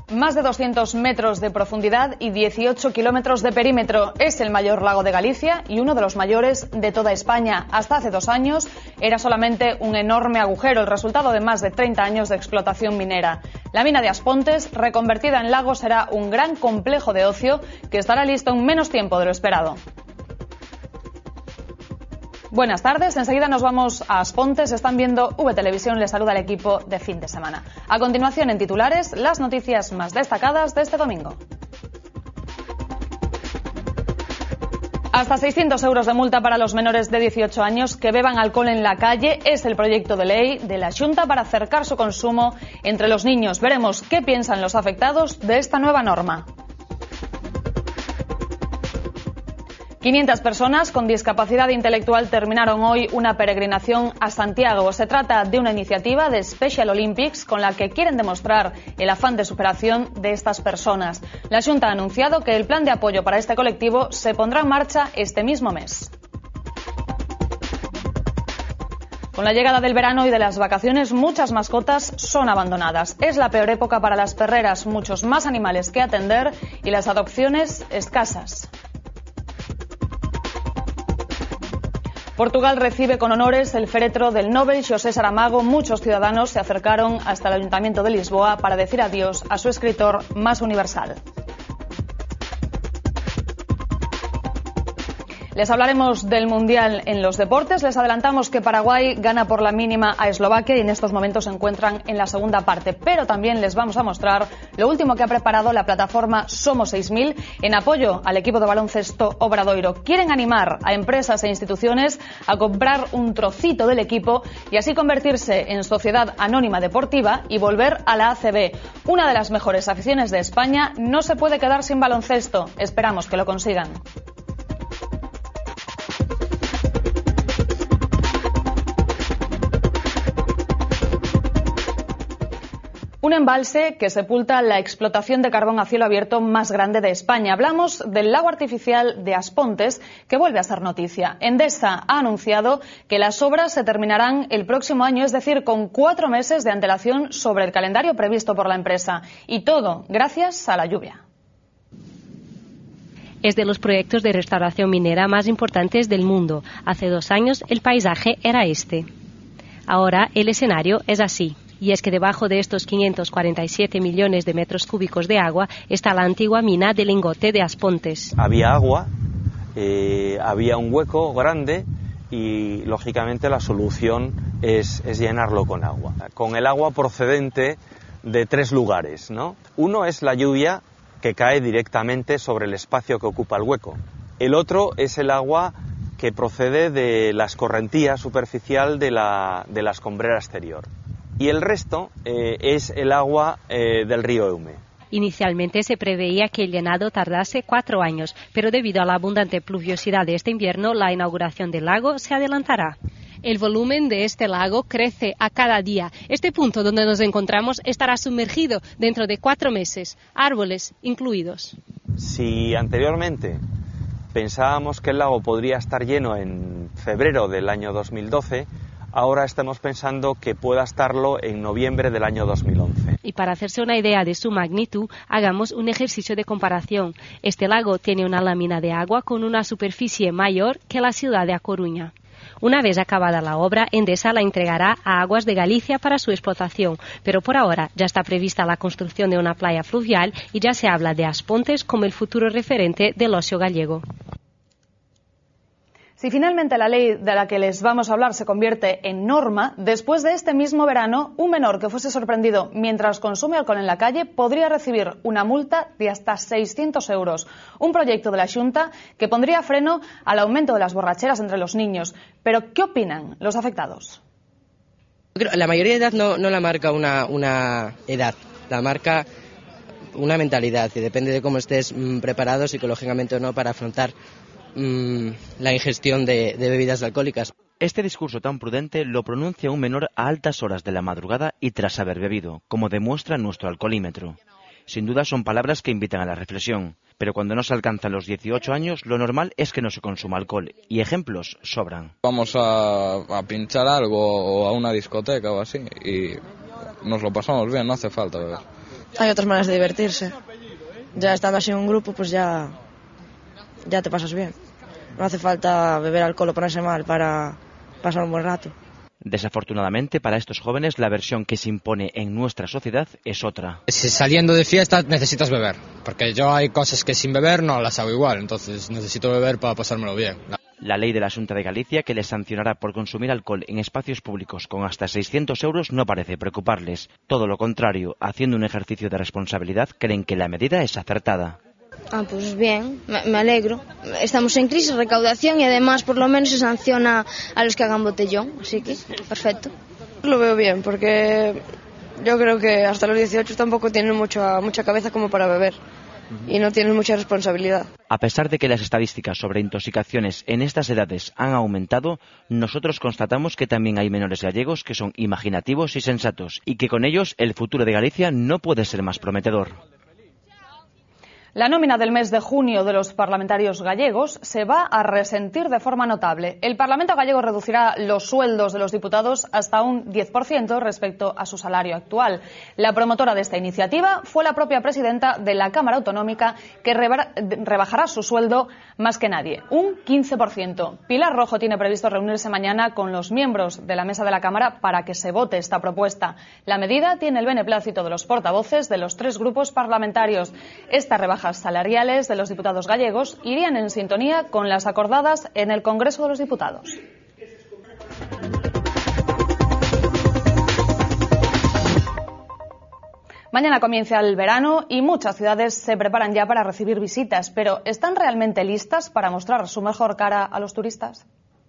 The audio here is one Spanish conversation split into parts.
Más de 200 metros de profundidad y 18 kilómetros de perímetro. Es el mayor lago de Galicia y uno de los mayores de toda España. Hasta hace 2 años era solamente un enorme agujero, el resultado de más de 30 años de explotación minera. La mina de Aspontes, reconvertida en lago, será un gran complejo de ocio que estará listo en menos tiempo de lo esperado. Buenas tardes, enseguida nos vamos a Aspontes. Están viendo VTelevisión, les saluda el equipo de fin de semana. A continuación, en titulares, las noticias más destacadas de este domingo. Hasta 600 euros de multa para los menores de 18 años que beban alcohol en la calle es el proyecto de ley de la Xunta para acercar su consumo entre los niños. Veremos qué piensan los afectados de esta nueva norma. 500 personas con discapacidad intelectual terminaron hoy una peregrinación a Santiago. Se trata de una iniciativa de Special Olympics con la que quieren demostrar el afán de superación de estas personas. La Xunta ha anunciado que el plan de apoyo para este colectivo se pondrá en marcha este mismo mes. Con la llegada del verano y de las vacaciones, muchas mascotas son abandonadas. Es la peor época para las perreras, muchos más animales que atender y las adopciones escasas. Portugal recibe con honores el féretro del Nobel José Saramago. Muchos ciudadanos se acercaron hasta el Ayuntamiento de Lisboa para decir adiós a su escritor más universal. Les hablaremos del Mundial en los deportes. Les adelantamos que Paraguay gana por la mínima a Eslovaquia y en estos momentos se encuentran en la segunda parte. Pero también les vamos a mostrar lo último que ha preparado la plataforma Somos 6000 en apoyo al equipo de baloncesto Obradoiro. Quieren animar a empresas e instituciones a comprar un trocito del equipo y así convertirse en sociedad anónima deportiva y volver a la ACB. Una de las mejores aficiones de España no se puede quedar sin baloncesto. Esperamos que lo consigan. Un embalse que sepulta la explotación de carbón a cielo abierto más grande de España. Hablamos del lago artificial de Aspontes, que vuelve a ser noticia. Endesa ha anunciado que las obras se terminarán el próximo año, es decir, con 4 meses de antelación sobre el calendario previsto por la empresa. Y todo gracias a la lluvia. Es de los proyectos de restauración minera más importantes del mundo. Hace 2 años el paisaje era este. Ahora el escenario es así. Y es que debajo de estos 547 millones de metros cúbicos de agua está la antigua mina de lingote de Aspontes. Había agua, había un hueco grande y lógicamente la solución es llenarlo con agua. Con el agua procedente de 3 lugares, ¿no? Uno es la lluvia que cae directamente sobre el espacio que ocupa el hueco. El otro es el agua que procede de la escorrentía superficial de la escombrera exterior. Y el resto es el agua del río Eume. Inicialmente se preveía que el llenado tardase 4 años, pero debido a la abundante pluviosidad de este invierno, la inauguración del lago se adelantará. El volumen de este lago crece a cada día. Este punto donde nos encontramos estará sumergido dentro de 4 meses, árboles incluidos. Si anteriormente pensábamos que el lago podría estar lleno en febrero del año 2012, ahora estamos pensando que pueda estarlo en noviembre del año 2011. Y para hacerse una idea de su magnitud, hagamos un ejercicio de comparación. Este lago tiene una lámina de agua con una superficie mayor que la ciudad de A Coruña. Una vez acabada la obra, Endesa la entregará a Aguas de Galicia para su explotación, pero por ahora ya está prevista la construcción de una playa fluvial y ya se habla de Aspontes como el futuro referente del ocio gallego. Si finalmente la ley de la que les vamos a hablar se convierte en norma, después de este mismo verano, un menor que fuese sorprendido mientras consume alcohol en la calle podría recibir una multa de hasta 600 euros. Un proyecto de la Xunta que pondría freno al aumento de las borracheras entre los niños. Pero, ¿qué opinan los afectados? La mayoría de edad no la marca una edad, la marca una mentalidad y depende de cómo estés preparado psicológicamente o no para afrontar la ingestión de bebidas alcohólicas. Este discurso tan prudente lo pronuncia un menor a altas horas de la madrugada y tras haber bebido, como demuestra nuestro alcoholímetro. Sin duda son palabras que invitan a la reflexión, pero cuando no se alcanzan los 18 años, lo normal es que no se consuma alcohol, y ejemplos sobran. Vamos a pinchar algo o a una discoteca o así, y nos lo pasamos bien, no hace falta beber. Hay otras maneras de divertirse. Ya estando así en un grupo, pues ya te pasas bien. No hace falta beber alcohol o ponerse mal para pasar un buen rato. Desafortunadamente, para estos jóvenes, la versión que se impone en nuestra sociedad es otra. Si saliendo de fiesta necesitas beber, porque yo hay cosas que sin beber no las hago igual, entonces necesito beber para pasármelo bien. La ley de la Xunta de Galicia, que les sancionará por consumir alcohol en espacios públicos con hasta 600 euros, no parece preocuparles. Todo lo contrario, haciendo un ejercicio de responsabilidad, creen que la medida es acertada. Pues bien, me alegro. Estamos en crisis, recaudación y además por lo menos se sanciona a los que hagan botellón, así que perfecto. Lo veo bien porque yo creo que hasta los 18 tampoco tienen mucha cabeza como para beber y no tienen mucha responsabilidad. A pesar de que las estadísticas sobre intoxicaciones en estas edades han aumentado, nosotros constatamos que también hay menores gallegos que son imaginativos y sensatos y que con ellos el futuro de Galicia no puede ser más prometedor. La nómina del mes de junio de los parlamentarios gallegos se va a resentir de forma notable. El Parlamento gallego reducirá los sueldos de los diputados hasta un 10% respecto a su salario actual. La promotora de esta iniciativa fue la propia presidenta de la Cámara Autonómica, que rebajará su sueldo más que nadie, un 15%. Pilar Rojo tiene previsto reunirse mañana con los miembros de la mesa de la Cámara para que se vote esta propuesta. La medida tiene el beneplácito de los portavoces de los 3 grupos parlamentarios. Esta rebajas salariales de los diputados gallegos irían en sintonía con las acordadas en el Congreso de los Diputados. Mañana comienza el verano y muchas ciudades se preparan ya para recibir visitas, pero ¿están realmente listas para mostrar su mejor cara a los turistas?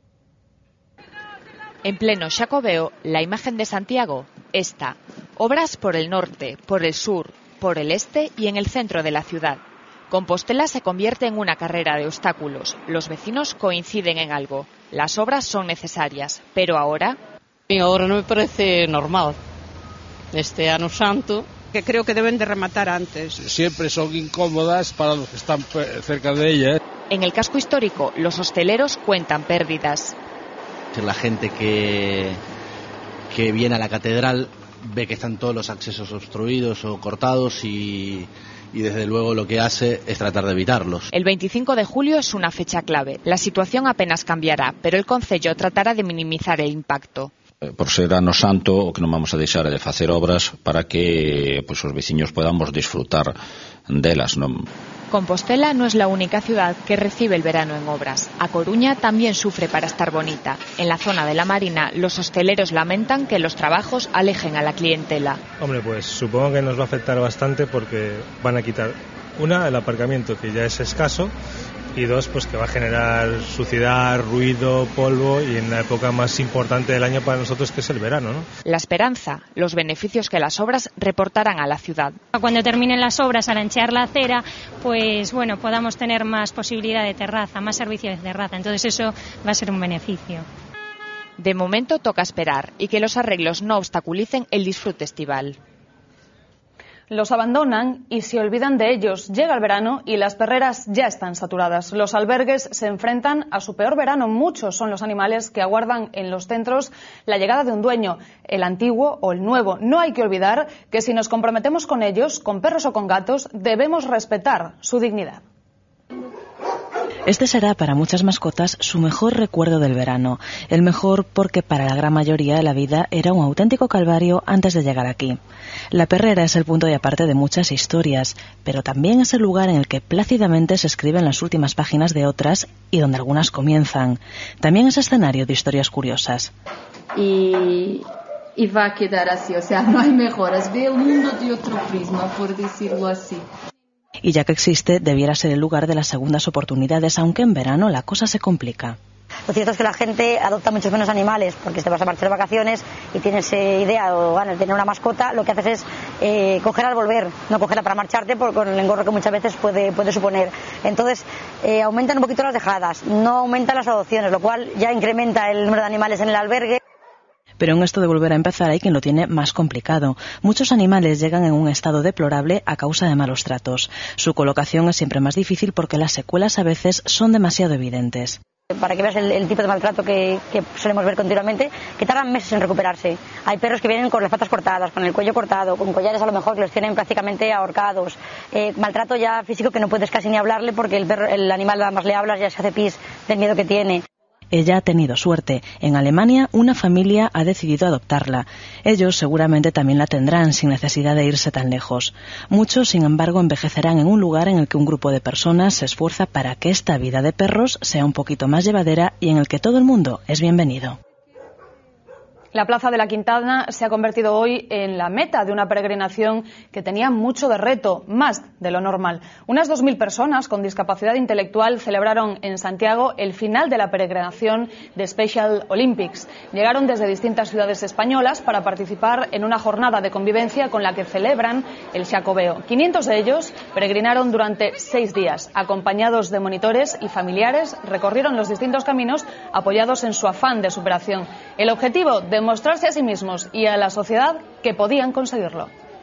En pleno Xacobeo, la imagen de Santiago está. Obras por el norte, por el sur, por el este y en el centro de la ciudad. Compostela se convierte en una carrera de obstáculos. Los vecinos coinciden en algo. Las obras son necesarias, pero ahora... Ahora no me parece normal. Este Ano Santo, que creo que deben de rematar antes. Siempre son incómodas para los que están cerca de ellas. En el casco histórico, los hosteleros cuentan pérdidas. La gente que viene a la catedral ve que están todos los accesos obstruidos o cortados y desde luego lo que hace es tratar de evitarlos. El 25 de julio es una fecha clave. La situación apenas cambiará, pero el Concello tratará de minimizar el impacto. Por ser Ano Santo, o que non vamos a deixar de facer obras para que os veciños podamos disfrutar delas, non? Compostela no es la única ciudad que recibe el verano en obras. A Coruña también sufre para estar bonita. En la zona de la Marina, los hosteleros lamentan que los trabajos alejen a la clientela. Hombre, pues supongo que nos va a afectar bastante porque van a quitar, una, el aparcamiento, que ya es escaso, y dos, pues que va a generar suciedad, ruido, polvo, y en la época más importante del año para nosotros, que es el verano, ¿no? La esperanza, los beneficios que las obras reportarán a la ciudad. Cuando terminen las obras, al anchear la acera, pues bueno, podamos tener más posibilidad de terraza, más servicio de terraza, entonces eso va a ser un beneficio. De momento toca esperar y que los arreglos no obstaculicen el disfrute estival. Los abandonan y se olvidan de ellos. Llega el verano y las perreras ya están saturadas. Los albergues se enfrentan a su peor verano. Muchos son los animales que aguardan en los centros la llegada de un dueño, el antiguo o el nuevo. No hay que olvidar que si nos comprometemos con ellos, con perros o con gatos, debemos respetar su dignidad. Este será para muchas mascotas su mejor recuerdo del verano. El mejor porque para la gran mayoría la vida era un auténtico calvario antes de llegar aquí. La perrera es el punto de aparte de muchas historias, pero también es el lugar en el que plácidamente se escriben las últimas páginas de otras y donde algunas comienzan. También es escenario de historias curiosas. Y va a quedar así, o sea, no hay mejoras. Ve el mundo de otro prisma, por decirlo así. Y ya que existe, debiera ser el lugar de las segundas oportunidades, aunque en verano la cosa se complica. Lo cierto es que la gente adopta muchos menos animales, porque si te vas a marchar de vacaciones y tienes idea o ganas de tener una mascota, lo que haces es cogerla al volver, no cogerla para marcharte con el engorro que muchas veces puede suponer. Entonces aumentan un poquito las dejadas, no aumentan las adopciones, lo cual ya incrementa el número de animales en el albergue. Pero en esto de volver a empezar hay quien lo tiene más complicado. Muchos animales llegan en un estado deplorable a causa de malos tratos. Su colocación es siempre más difícil porque las secuelas a veces son demasiado evidentes. Para que veas el tipo de maltrato que solemos ver continuamente, que tardan meses en recuperarse. Hay perros que vienen con las patas cortadas, con el cuello cortado, con collares a lo mejor que los tienen prácticamente ahorcados. Maltrato ya físico que no puedes casi ni hablarle porque el animal nada más le hablas ya se hace pis del miedo que tiene. Ella ha tenido suerte. En Alemania, una familia ha decidido adoptarla. Ellos seguramente también la tendrán sin necesidad de irse tan lejos. Muchos, sin embargo, envejecerán en un lugar en el que un grupo de personas se esfuerza para que esta vida de perros sea un poquito más llevadera y en el que todo el mundo es bienvenido. La Plaza de la Quintana se ha convertido hoy en la meta de una peregrinación que tenía mucho de reto, más de lo normal. Unas 2.000 personas con discapacidad intelectual celebraron en Santiago el final de la peregrinación de Special Olympics. Llegaron desde distintas ciudades españolas para participar en una jornada de convivencia con la que celebran el Xacobeo. 500 de ellos peregrinaron durante 6 días. Acompañados de monitores y familiares, recorrieron los distintos caminos apoyados en su afán de superación. El objetivo, demostrarse a sí mismos y a la sociedad que podían conseguirlo.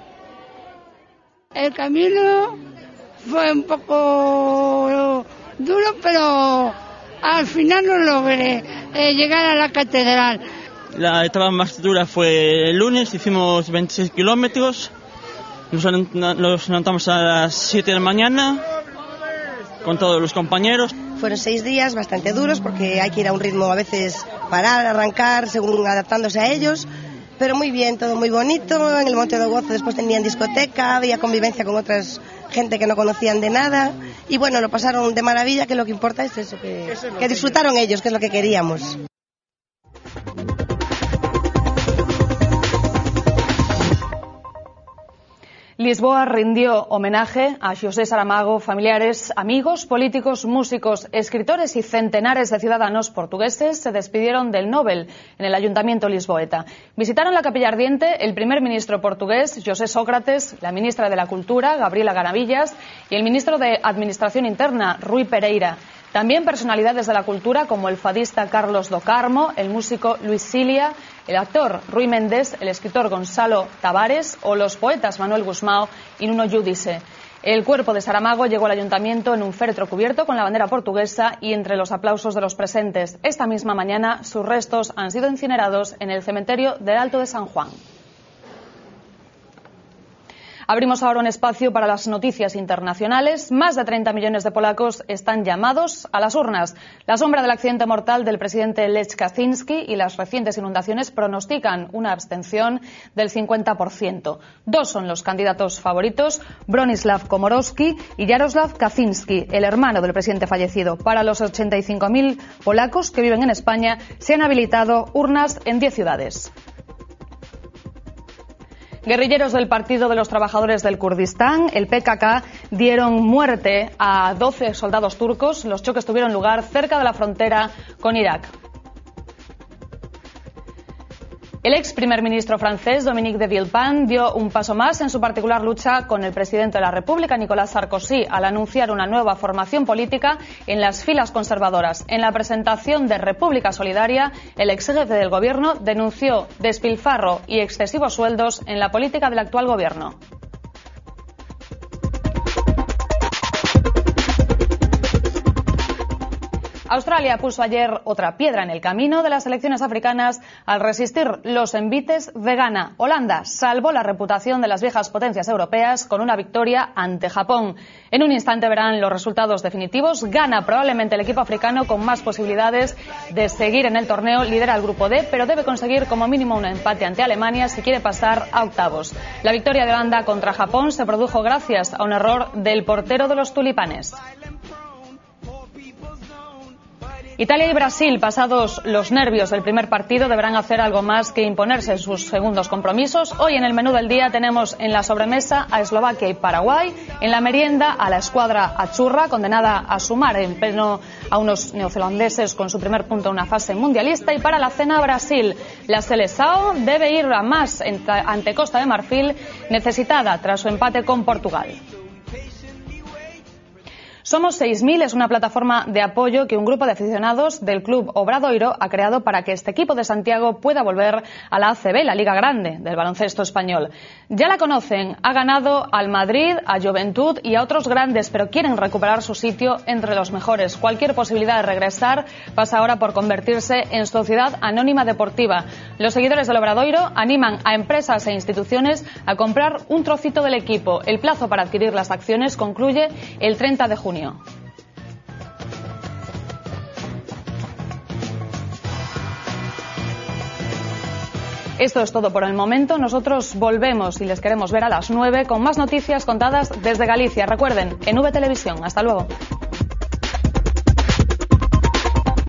El camino fue un poco duro, pero al final lo logré, llegar a la catedral. La etapa más dura fue el lunes, hicimos 26 kilómetros, nos levantamos a las 7 de la mañana con todos los compañeros. Fueron 6 días bastante duros porque hay que ir a un ritmo a veces parar, arrancar, según adaptándose a ellos, pero muy bien, todo muy bonito. En el Monte do Gozo después tenían discoteca, había convivencia con otras gente que no conocían de nada y bueno, lo pasaron de maravilla, que lo que importa es eso, que disfrutaron ellos, que es lo que queríamos. Lisboa rindió homenaje a José Saramago. Familiares, amigos, políticos, músicos, escritores y centenares de ciudadanos portugueses se despidieron del Nobel en el Ayuntamiento lisboeta. Visitaron la Capilla Ardiente el primer ministro portugués, José Sócrates, la ministra de la Cultura, Gabriela Ganavillas, y el ministro de Administración Interna, Rui Pereira. También personalidades de la cultura como el fadista Carlos do Carmo, el músico Luis Cilia, el actor Rui Mendes, el escritor Gonzalo Tavares o los poetas Manuel Gusmão y Nuno Giudice. El cuerpo de Saramago llegó al ayuntamiento en un féretro cubierto con la bandera portuguesa y entre los aplausos de los presentes. Esta misma mañana sus restos han sido incinerados en el cementerio del Alto de San Juan. Abrimos ahora un espacio para las noticias internacionales. Más de 30 millones de polacos están llamados a las urnas. La sombra del accidente mortal del presidente Lech Kaczynski y las recientes inundaciones pronostican una abstención del 50%. Dos son los candidatos favoritos, Bronisław Komorowski y Jarosław Kaczynski, el hermano del presidente fallecido. Para los 85.000 polacos que viven en España, se han habilitado urnas en 10 ciudades. Guerrilleros del Partido de los Trabajadores del Kurdistán, el PKK, dieron muerte a 12 soldados turcos. Los choques tuvieron lugar cerca de la frontera con Irak. El ex primer ministro francés, Dominique de Villepin, dio un paso más en su particular lucha con el presidente de la República, Nicolas Sarkozy, al anunciar una nueva formación política en las filas conservadoras. En la presentación de República Solidaria, el ex jefe del gobierno denunció despilfarro y excesivos sueldos en la política del actual gobierno. Australia puso ayer otra piedra en el camino de las selecciones africanas al resistir los envites de Ghana. Holanda salvó la reputación de las viejas potencias europeas con una victoria ante Japón. En un instante verán los resultados definitivos. Ghana, probablemente el equipo africano con más posibilidades de seguir en el torneo, lidera el grupo D, pero debe conseguir como mínimo un empate ante Alemania si quiere pasar a octavos. La victoria de Holanda contra Japón se produjo gracias a un error del portero de los tulipanes. Italia y Brasil, pasados los nervios del primer partido, deberán hacer algo más que imponerse en sus segundos compromisos. Hoy en el menú del día tenemos en la sobremesa a Eslovaquia y Paraguay, en la merienda a la escuadra Achurra, condenada a sumar en pleno a unos neozelandeses con su primer punto en una fase mundialista, y para la cena Brasil. La Seleção debe ir a más ante Costa de Marfil, necesitada tras su empate con Portugal. Somos 6000 es una plataforma de apoyo que un grupo de aficionados del Club Obradoiro ha creado para que este equipo de Santiago pueda volver a la ACB, la Liga Grande del baloncesto español. Ya la conocen, ha ganado al Madrid, a Juventud y a otros grandes, pero quieren recuperar su sitio entre los mejores. Cualquier posibilidad de regresar pasa ahora por convertirse en sociedad anónima deportiva. Los seguidores del Obradoiro animan a empresas e instituciones a comprar un trocito del equipo. El plazo para adquirir las acciones concluye el 30 de junio. Esto es todo por el momento. Nosotros volvemos y les queremos ver a las 9 con más noticias contadas desde Galicia. Recuerden, en V Televisión. Hasta luego.